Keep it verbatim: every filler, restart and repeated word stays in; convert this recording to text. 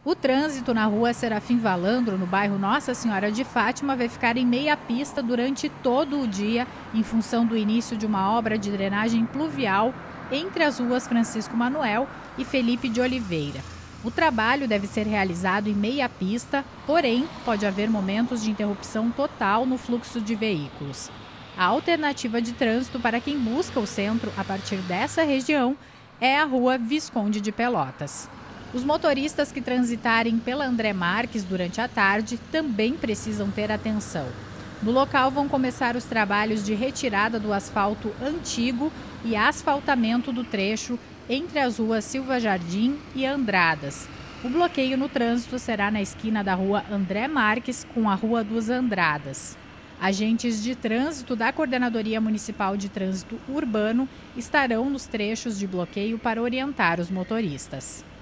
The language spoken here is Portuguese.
O trânsito na rua Serafim Valandro, no bairro Nossa Senhora de Fátima, vai ficar em meia pista durante todo o dia, em função do início de uma obra de drenagem pluvial entre as ruas Francisco Manuel e Felipe de Oliveira. O trabalho deve ser realizado em meia pista, porém, pode haver momentos de interrupção total no fluxo de veículos. A alternativa de trânsito para quem busca o centro a partir dessa região é a rua Visconde de Pelotas. Os motoristas que transitarem pela André Marques durante a tarde também precisam ter atenção. No local vão começar os trabalhos de retirada do asfalto antigo e asfaltamento do trecho entre as ruas Silva Jardim e Andradas. O bloqueio no trânsito será na esquina da rua André Marques com a rua dos Andradas. Agentes de trânsito da Coordenadoria Municipal de Trânsito Urbano estarão nos trechos de bloqueio para orientar os motoristas.